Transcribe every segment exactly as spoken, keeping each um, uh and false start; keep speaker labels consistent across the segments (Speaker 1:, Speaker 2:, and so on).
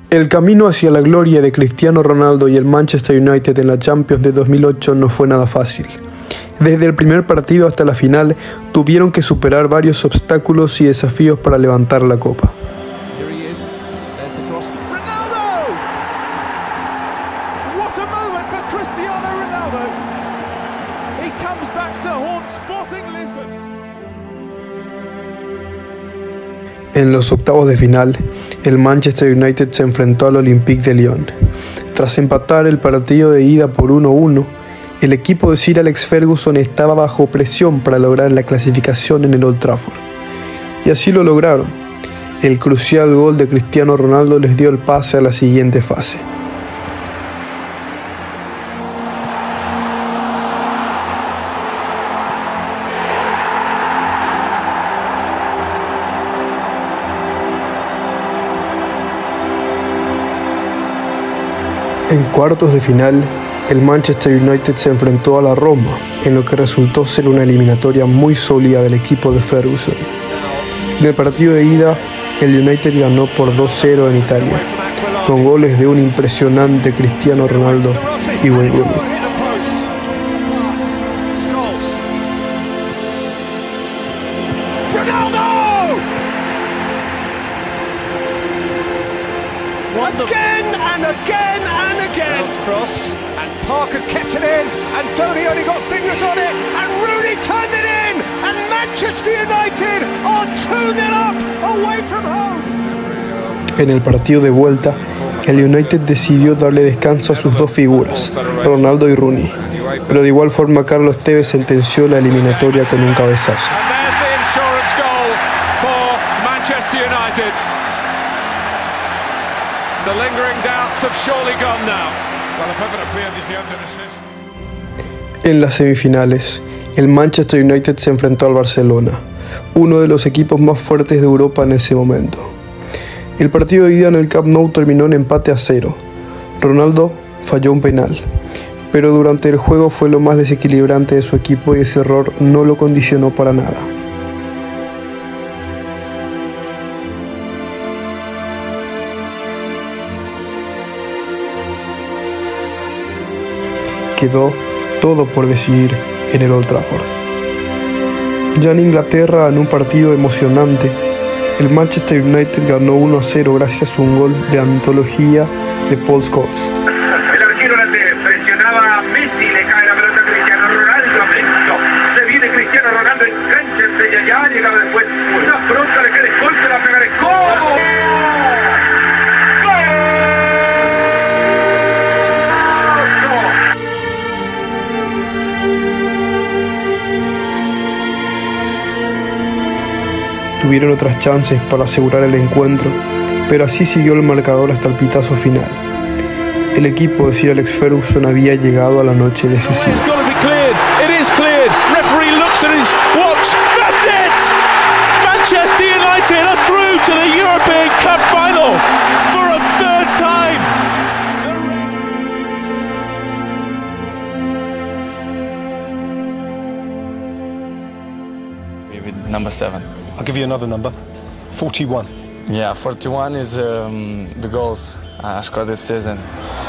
Speaker 1: El camino hacia la gloria de Cristiano Ronaldo y el Manchester United en la Champions de dos mil ocho no fue nada fácil. Desde el primer partido hasta la final, tuvieron que superar varios obstáculos y desafíos para levantar la copa. En los octavos de final, el Manchester United se enfrentó al Olympique de Lyon. Tras empatar el partido de ida por uno a uno, el equipo de Sir Alex Ferguson estaba bajo presión para lograr la clasificación en el Old Trafford. Y así lo lograron. El crucial gol de Cristiano Ronaldo les dio el pase a la siguiente fase. En cuartos de final, el Manchester United se enfrentó a la Roma, en lo que resultó ser una eliminatoria muy sólida del equipo de Ferguson. En el partido de ida, el United ganó por dos cero en Italia, con goles de un impresionante Cristiano Ronaldo y Wayne Rooney.
Speaker 2: Again and again and again. Cross and Parker's kept it in, and Tony only got fingers on it, and Rooney turned it in, and Manchester United are two nil up away from home.
Speaker 1: En el partido de vuelta, el United decidió darle descanso a sus dos figuras, Ronaldo y Rooney, pero de igual forma Carlos Tevez sentenció la eliminatoria con un cabezazo.
Speaker 2: And there's the insurance goal for Manchester United. The lingering doubts have surely gone now. Well, if ever a player deserved an assist.
Speaker 1: En las semifinales, el Manchester United se enfrentó al Barcelona, uno de los equipos más fuertes de Europa en ese momento. El partido de ida en el Camp Nou terminó en empate a cero. Ronaldo falló un penal, pero durante el juego fue lo más desequilibrante de su equipo y ese error no lo condicionó para nada. Quedó todo por decidir en el Old Trafford. Ya en Inglaterra, en un partido emocionante, el Manchester United ganó uno a cero gracias a un gol de antología de Paul Scholes.
Speaker 3: El arquero presionaba a Messi, le cae la pelota a Cristiano Ronaldo, Messi. Se viene Cristiano Ronaldo en cancha, enseña ya, llegaba después una pronta, le cae el gol, se la pega el gol.
Speaker 1: Tuvieron otras chances para asegurar el encuentro, pero así siguió el marcador hasta el pitazo final. El equipo de Sir Alex Ferguson había llegado a la noche decisiva.
Speaker 4: Manchester United are through to the European Cup final for a third time.
Speaker 5: Number seven.
Speaker 6: I'll give you another number. forty-one.
Speaker 5: Yeah, forty-one is um, the goals I scored this season.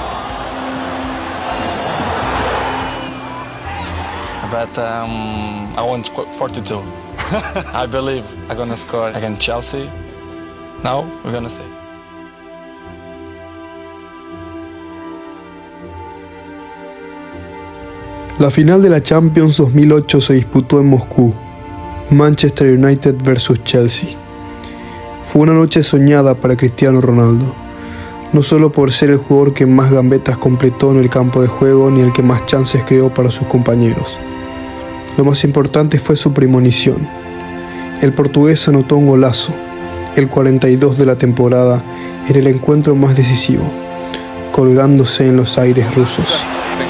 Speaker 5: But um, I want forty-two. I believe I'm gonna score against Chelsea. Now we're gonna see.
Speaker 1: La final de la Champions dos mil ocho se disputó en Moscú. Manchester United versus Chelsea. Fue una noche soñada para Cristiano Ronaldo, no solo por ser el jugador que más gambetas completó en el campo de juego ni el que más chances creó para sus compañeros. Lo más importante fue su premonición. El portugués anotó un golazo, el cuarenta y dos de la temporada, en el encuentro más decisivo, colgándose en los aires rusos.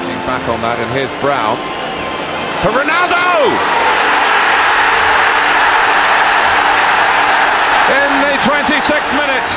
Speaker 2: In the twenty-sixth minute.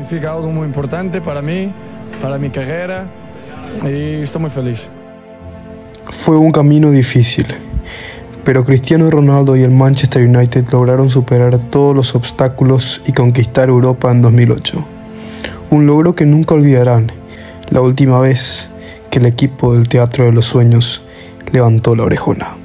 Speaker 5: Significa algo muy importante para mí, para mi carrera, y estoy muy feliz.
Speaker 1: Fue un camino difícil, pero Cristiano Ronaldo y el Manchester United lograron superar todos los obstáculos y conquistar Europa en dos mil ocho. Un logro que nunca olvidarán, la última vez que el equipo del Teatro de los Sueños levantó la orejona.